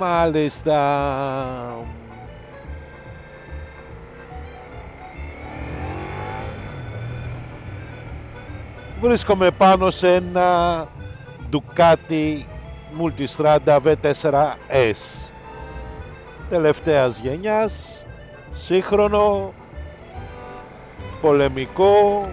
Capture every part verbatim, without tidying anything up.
Μάλιστα. Βρίσκομαι πάνω σε ένα Ducati Multistrada βι φορ ες τελευταίας γενιάς, σύγχρονο, πολεμικό.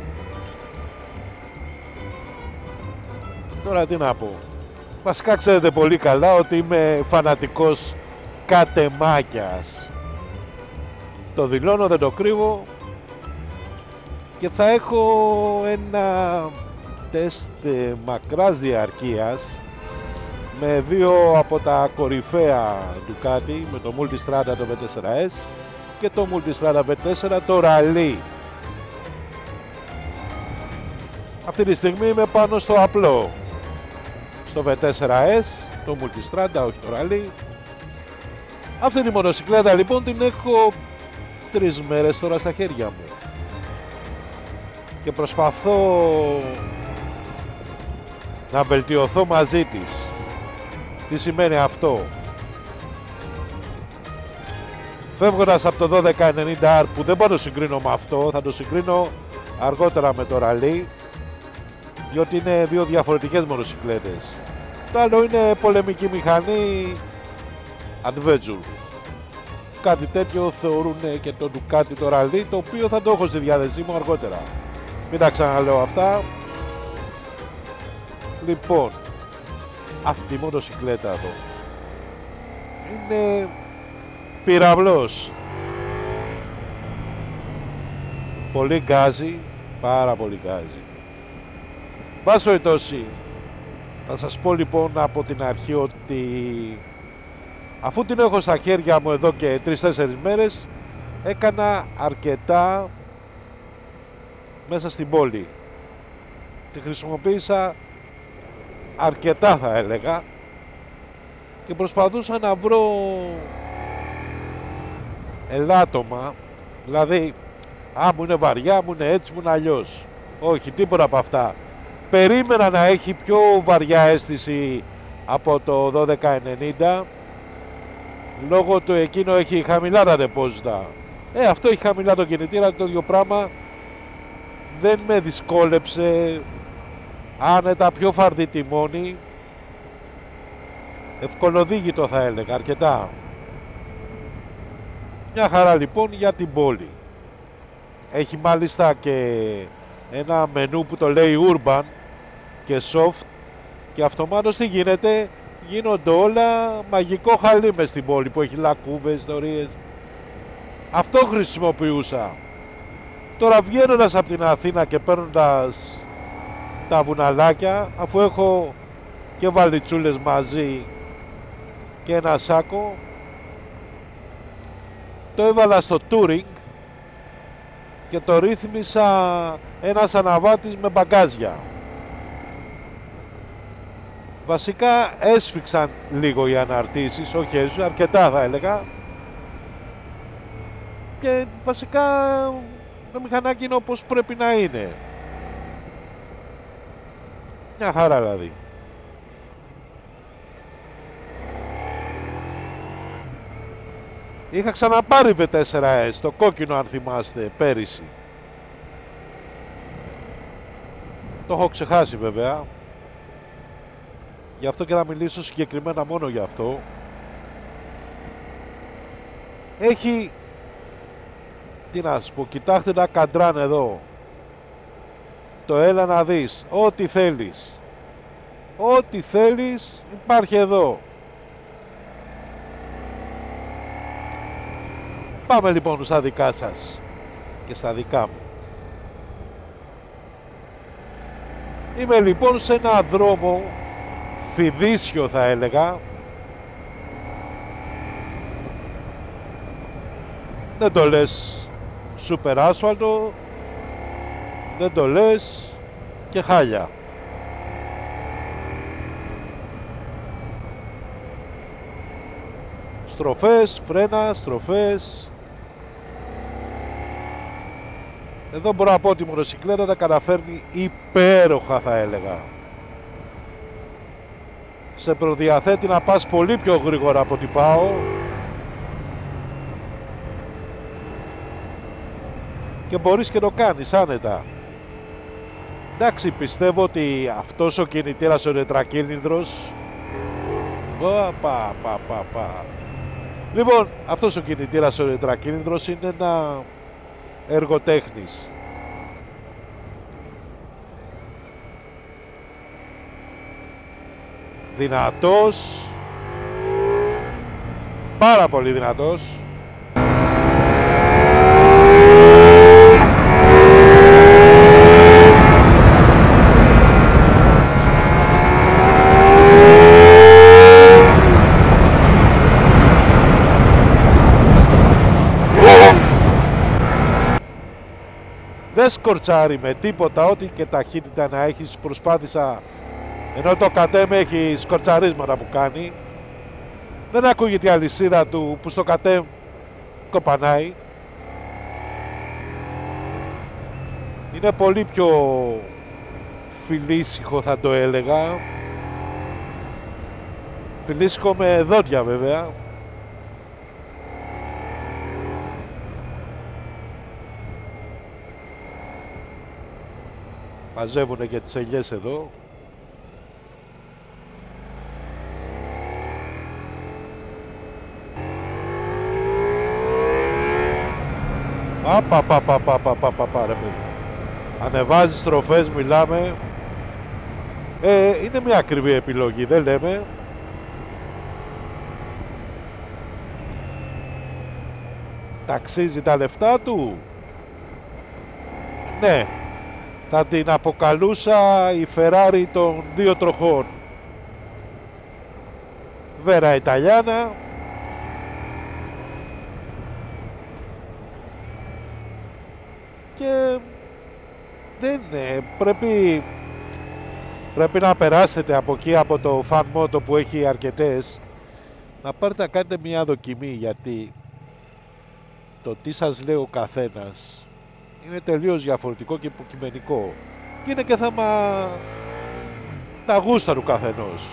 Τώρα τι να πω. Βασικά ξέρετε πολύ καλά ότι είμαι φανατικός κατεμάκιας. Το δηλώνω, δεν το κρύβω. Και θα έχω ένα τεστ μακράς διαρκείας με δύο από τα κορυφαία Ducati, με το Multistrada το βι φορ ες και το Multistrada βι φορ το Rally. Αυτή τη στιγμή είμαι πάνω στο απλό, στο βι φορ ες, το Multistrada, όχι το Rally. Αυτή τη μοτοσυκλέτα λοιπόν την έχω τρεις μέρες τώρα στα χέρια μου και προσπαθώ να βελτιωθώ μαζί της. Τι σημαίνει αυτό? Φεύγοντας από το δώδεκα ενενήντα αρ, που δεν μπορώ να το συγκρίνω με αυτό, θα το συγκρίνω αργότερα με το Rally, διότι είναι δύο διαφορετικές μοτοσυκλέτες. Το άλλο είναι πολεμική μηχανή adventure. Κάτι τέτοιο θεωρούν και το Ducati το Rally, το οποίο θα το έχω στη διάθεσή μου αργότερα. Μην τα ξαναλέω αυτά. Λοιπόν, αυτή η μοτοσυκλέτα εδώ είναι πυραυλός. Πολύ γκάζι, πάρα πολύ γκάζι. Πάση περιπτώσει, θα σας πω λοιπόν από την αρχή ότι αφού την έχω στα χέρια μου εδώ και τρεις τέσσερις μέρες, έκανα αρκετά μέσα στην πόλη. Τη χρησιμοποίησα αρκετά, θα έλεγα, και προσπαθούσα να βρω ελάττωμα, δηλαδή α, μου είναι βαριά, μου είναι έτσι, μου είναι αλλιώς. Όχι, τίποτα από αυτά. Περίμενα να έχει πιο βαριά αίσθηση από το δώδεκα ενενήντα, λόγω του εκείνο έχει χαμηλά τα ντεπόζιτα. Ε, αυτό έχει χαμηλά το κινητήρα, το ίδιο πράγμα. Δεν με δυσκόλεψε, άνετα, πιο φαρδί τιμόνι, ευκολοδίγητο θα έλεγα, αρκετά. Μια χαρά λοιπόν για την πόλη. Έχει μάλιστα και ένα μενού που το λέει Urban και Soft, και αυτομάτως τι γίνεται? Γίνονται όλα μαγικό χαλί μες στην πόλη, που έχει λακκούβες, ιστορίες. Αυτό χρησιμοποιούσα. Τώρα βγαίνοντας από την Αθήνα και παίρνοντας τα βουναλάκια, αφού έχω και βαλιτσούλες μαζί και ένα σάκο, το έβαλα στο Touring και το ρύθμισα ένας αναβάτης με μπαγκάζια. Βασικά έσφιξαν λίγο οι αναρτήσεις, όχι έσφιξαν, αρκετά θα έλεγα, και βασικά το μηχανάκι είναι όπως πρέπει να είναι. Μια χαρά δηλαδή. Είχα ξαναπάρει βι φορ ες, το κόκκινο αν θυμάστε, πέρυσι. Το έχω ξεχάσει βέβαια. Γι' αυτό και θα μιλήσω συγκεκριμένα μόνο γι' αυτό. Έχει, τι να σου πω, κοιτάξτε τα καντράν εδώ. Το έλα να δεις, ό,τι θέλεις. Ό,τι θέλεις υπάρχει εδώ. Πάμε λοιπόν στα δικά σας και στα δικά μου. Είμαι λοιπόν σε ένα δρόμο φιδίσιο θα έλεγα. Δεν το λες σούπερ άσφαλτο, δεν το λες και χάλια. Στροφές, φρένα, στροφές. Εδώ μπορώ να πω ότι η μοτοσυκλέτα τα καταφέρνει υπέροχα θα έλεγα. σε προδιαθέτει να πας πολύ πιο γρήγορα από ό,τι πάω. Και μπορείς και το κάνεις άνετα. Εντάξει, πιστεύω ότι αυτός ο κινητήρας ο τετρακύλινδρος, πα, πα, πα, πα, πα. Λοιπόν, αυτός ο κινητήρας ο τετρακύλινδρος είναι ένα έργο τέχνης. Δυνατός, πάρα πολύ δυνατός. Δεν σκορτσάρει με τίποτα, ό,τι και ταχύτητα να έχεις. Προσπάθησα, ενώ το κατέμ έχει σκορτσαρίσματα που κάνει, δεν ακούγεται η αλυσίδα του που στο κατέμ κοπανάει. Είναι πολύ πιο φιλήσυχο, θα το έλεγα. Φιλήσυχο με δόντια βέβαια. Μαζεύουνε και τις ελιές εδώ. Απα, πα, πα, πα, πα, πα, πα, πα, ρε παιδί. Ανεβάζεις στροφές, μιλάμε. Ε, είναι μια ακριβή επιλογή, δεν λέμε. Ταξίζει τα λεφτά του. Ναι. Θα την αποκαλούσα η Ferrari των δύο τροχών. Βέρα Ιταλιάνα. Και δεν είναι, πρέπει, πρέπει να περάσετε από εκεί, από το Fan Moto που έχει αρκετές, να πάρετε να κάνετε μια δοκιμή, γιατί το τι σας λέει ο καθένας είναι τελείως διαφορετικό και υποκειμενικό και είναι και θέμα τα γούστα του καθενός.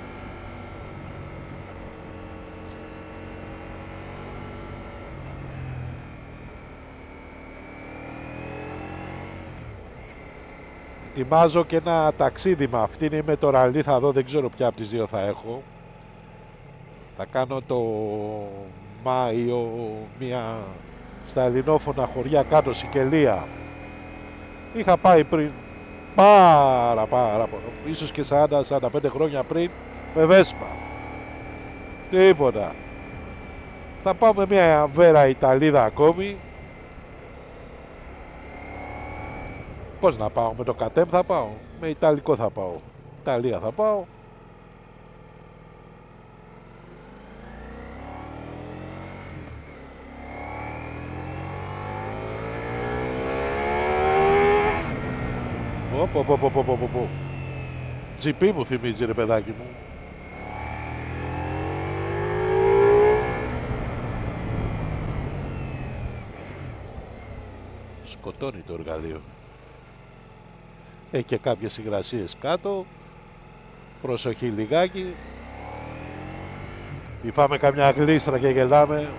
Ετοιμάζω και ένα ταξίδι με αυτήν ή με το ραλί, θα δω, δεν ξέρω ποια από τις δύο θα έχω. Θα κάνω το Μάιο μια στα ελληνόφωνα χωριά κάτω, Σικελία. Είχα πάει πριν πάρα πάρα ίσως και σαράντα σαράντα πέντε χρόνια πριν με Βέσπα. Τίποτα. Θα πάω με μια Βέρα Ιταλίδα ακόμη. Πώς να πάω, με το κατέμ θα πάω, με Ιταλικό θα πάω, Ιταλία θα πάω. Πω πω πω πω πω πω πω. τζι πι μου θυμίζει, ρε παιδάκι μου. Σκοτώνει το εργαλείο. Έχει και κάποιες υγρασίες κάτω. Προσοχή λιγάκι. Μη φάμε καμιά γλίστρα και γελάμε.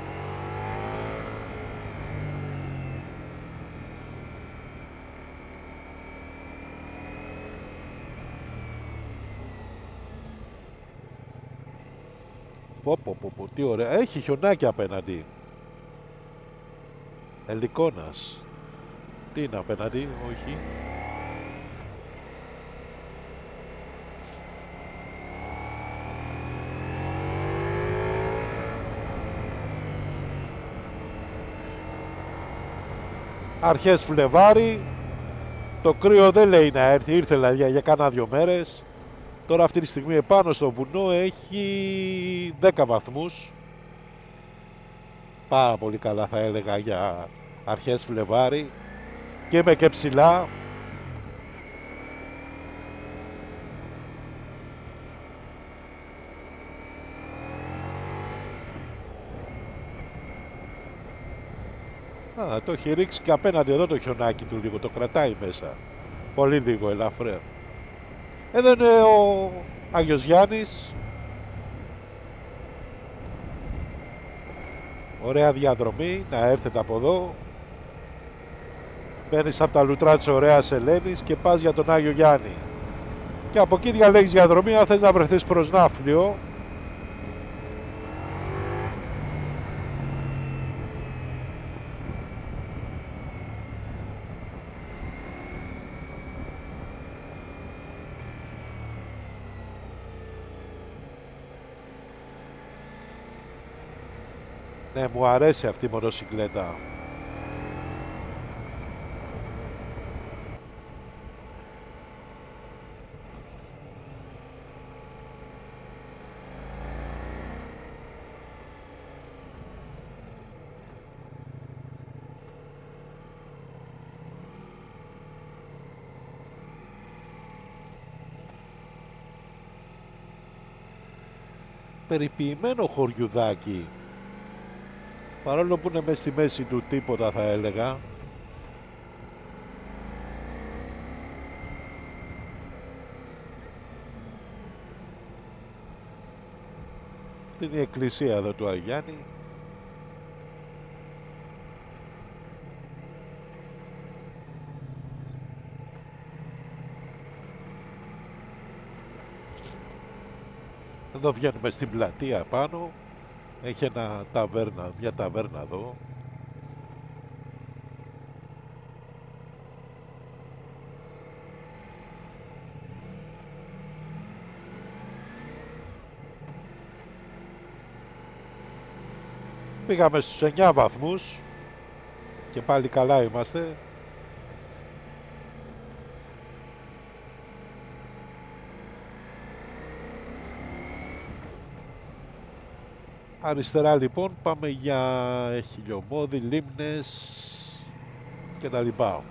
Πω πω πω πω, τι ωραία. Έχει χιονάκι απέναντι. Ελικόνας. Τι είναι απέναντι, όχι. Αρχές Φλεβάρι. Το κρύο δεν λέει να έρθει, ήρθε δηλαδή για κάνα δυο μέρες. Τώρα αυτή τη στιγμή επάνω στο βουνό έχει δέκα βαθμούς. Πάρα πολύ καλά θα έλεγα για αρχές Φλεβάρι. Και είμαι και ψηλά. Α, το έχει ρίξει και απέναντι εδώ το χιονάκι του λίγο, το κρατάει μέσα. Πολύ λίγο, ελαφρέα. Εδώ είναι ο Άγιος Γιάννης. Ωραία διαδρομή, να έρθετε από εδώ. Μπαίνεις από τα λουτρά της ωραίας Ελένης και πας για τον Άγιο Γιάννη. Και από εκεί διαλέγεις διαδρομή αν θες να βρεθείς προς Ναύπλιο. Ναι, μου αρέσει αυτή η μοτοσυκλέτα. Περιποιημένο χωριουδάκι, παρόλο που είναι μέσα στη μέση του τίποτα, θα έλεγα. Αυτή είναι η εκκλησία εδώ του Αγίου Γιάννη. Εδώ βγαίνουμε στην πλατεία πάνω. Έχει ένα ταβέρνα, μια ταβέρνα εδώ. Πήγαμε στους εννιά βαθμούς και πάλι καλά είμαστε. Αριστερά λοιπόν πάμε για Χιλιομώδη, Λίμνες και τα λοιπά.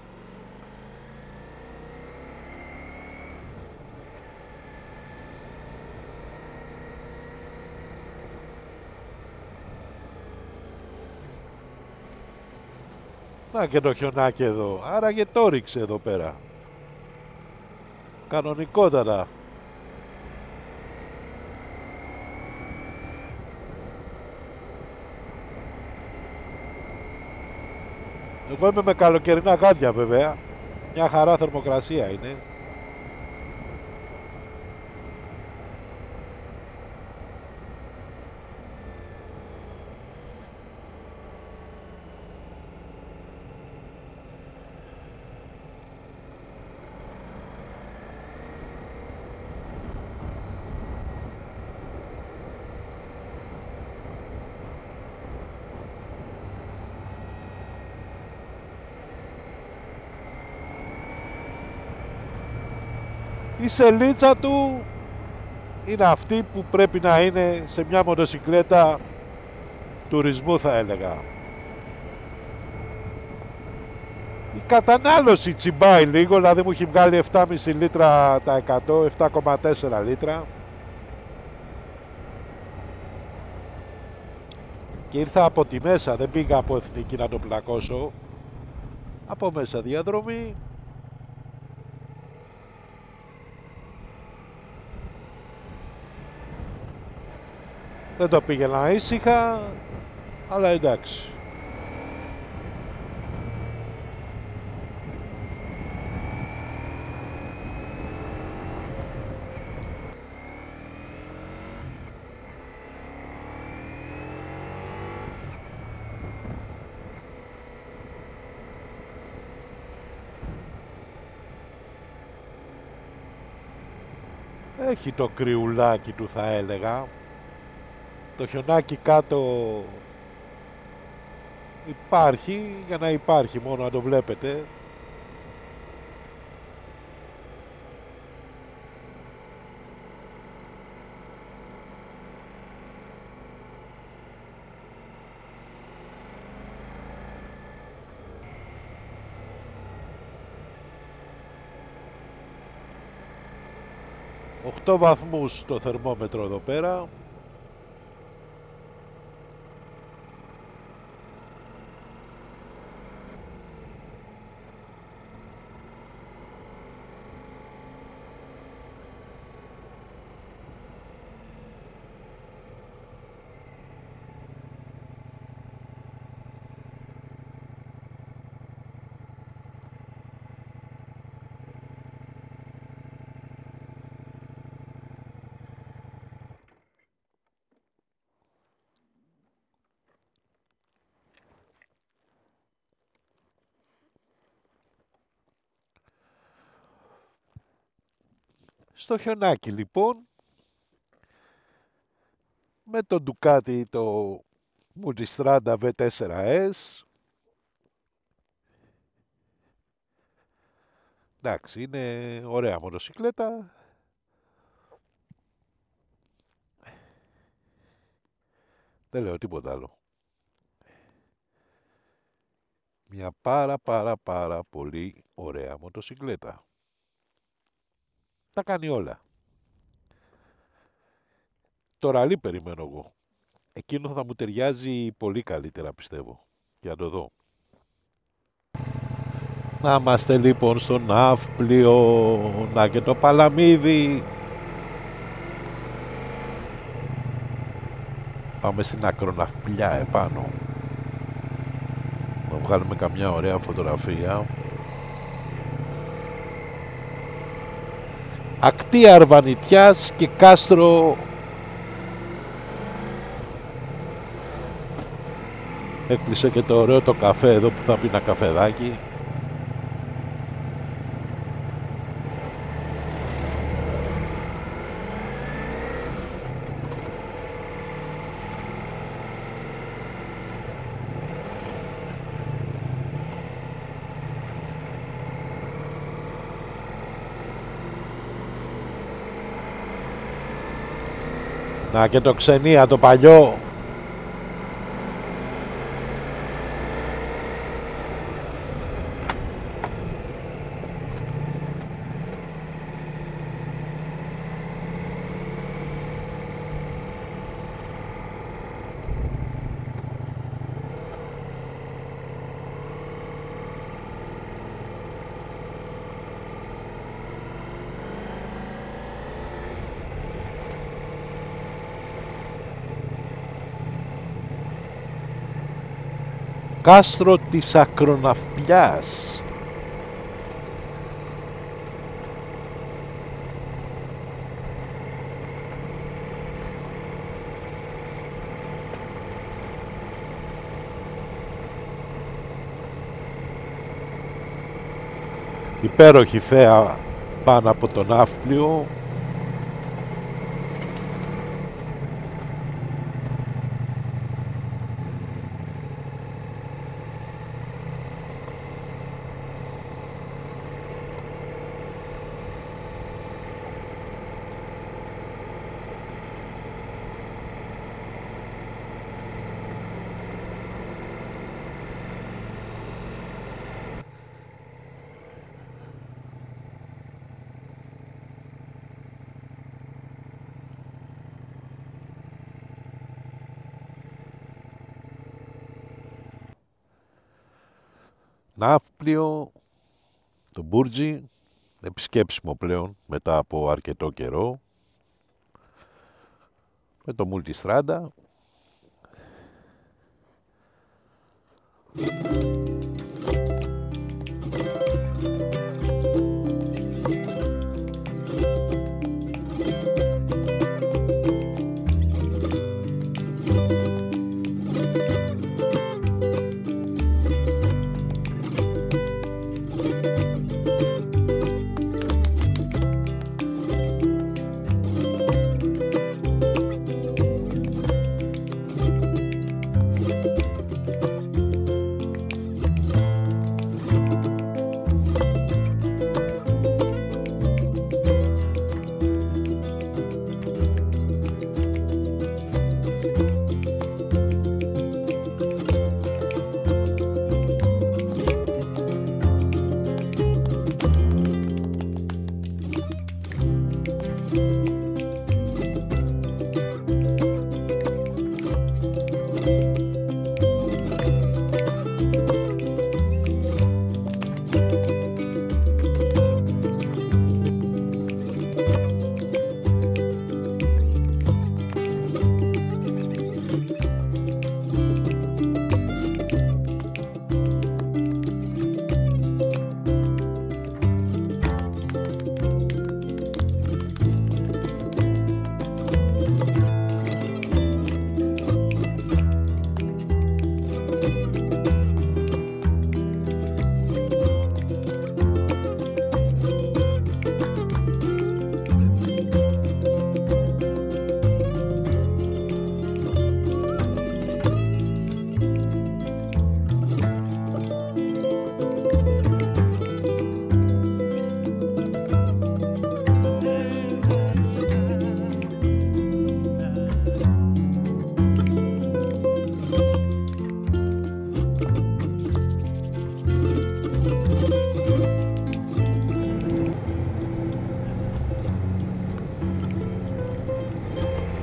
Να και το χιονάκι εδώ, άρα και το ρίξε εδώ πέρα. Κανονικότατα. Εγώ είμαι με καλοκαιρινά γάντια βέβαια. Μια χαρά θερμοκρασία είναι. Η σελίτσα του είναι αυτή που πρέπει να είναι σε μια μοτοσυκλέτα τουρισμού, θα έλεγα. Η κατανάλωση τσιμπάει λίγο, δηλαδή μου έχει βγάλει επτά κόμμα πέντε λίτρα τα εκατό, επτά κόμμα τέσσερα λίτρα. Και ήρθα από τη μέσα, δεν πήγα από Εθνική να το πλακώσω. Από μέσα διαδρομή. Δεν το πήγαινα ήσυχα, αλλά εντάξει. Έχει το κρυουλάκι του, θα έλεγα. Το χιονάκι κάτω υπάρχει, για να υπάρχει μόνο, να το βλέπετε. οκτώ βαθμούς το θερμόμετρο εδώ πέρα. Στο χιονάκι λοιπόν, με το Ducati το Multistrada βι φορ ες. Εντάξει, είναι ωραία μοτοσυκλέτα. Δεν λέω τίποτα άλλο. Μια πάρα πάρα πάρα πολύ ωραία μοτοσυκλέτα. Τα κάνει όλα. Το ραλί περιμένω εγώ. Εκείνο θα μου ταιριάζει πολύ καλύτερα πιστεύω. Για το δω. Να είμαστε λοιπόν στο Ναύπλιο. Να και το Παλαμίδι. Πάμε στην Ακροναυπλιά επάνω. Να βγάλουμε καμιά ωραία φωτογραφία. Ακτή Αρβανιτιάς και κάστρο. Έκλεισε και το ωραίο το καφέ εδώ που θα πει ένα καφεδάκι. Να και το Ξενία το παλιό. Κάστρο της Ακροναυπλιάς. Υπέροχη θέα πάνω από τον Ναύπλιο. Ναύπλιο, το Μπούρτζι, επισκέψιμο πλέον μετά από αρκετό καιρό, με το Multistrada.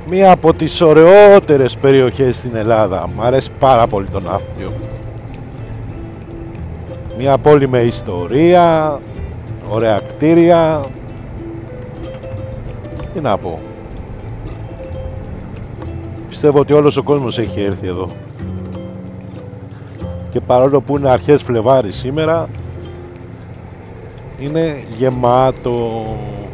Μία από τις ωραιότερες περιοχές στην Ελλάδα. Μ' αρέσει πάρα πολύ το Ναύπλιο. Μία πόλη με ιστορία, ωραία κτίρια. Τι να πω. Πιστεύω ότι όλος ο κόσμος έχει έρθει εδώ. Και παρόλο που είναι αρχές Φλεβάρι σήμερα, είναι γεμάτο.